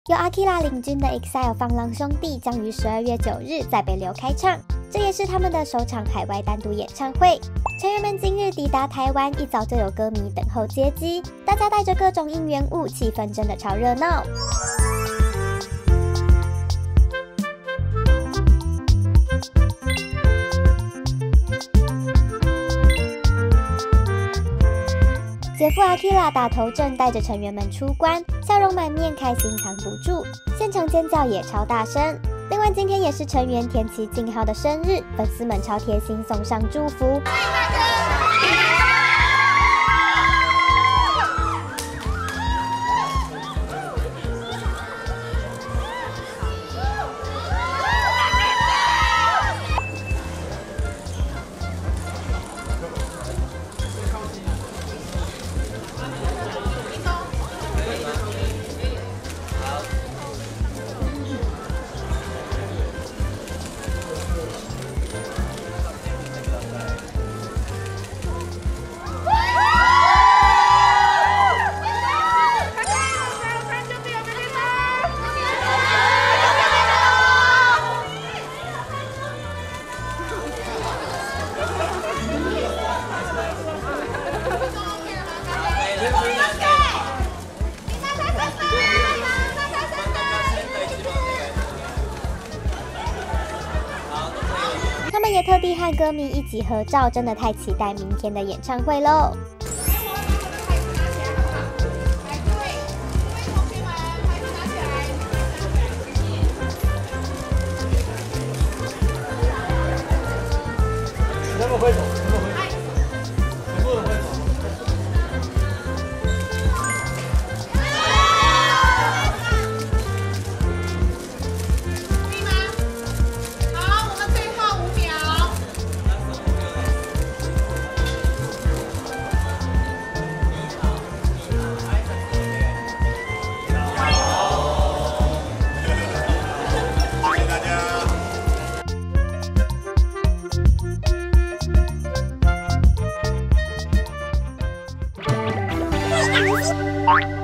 由 Akira 领军的 EXILE 放浪兄弟将于12月9日在北流开唱，这也是他们的首场海外单独演唱会。成员们今日抵达台湾，一早就有歌迷等候接机，大家带着各种应援物，气氛真的超热闹。姐夫 Akira 打头阵，带着成员们出关，笑容满面，开心藏不住，现场尖叫也超大声。另外，今天也是成员田崎敬浩的生日，粉丝们超贴心送上祝福。他们也特地和歌迷一起合照，真的太期待明天的演唱会喽！ 全部挥手，全部挥手，全部挥手。 可以吗？好，我们最后5秒。 谢谢大家。 Bye.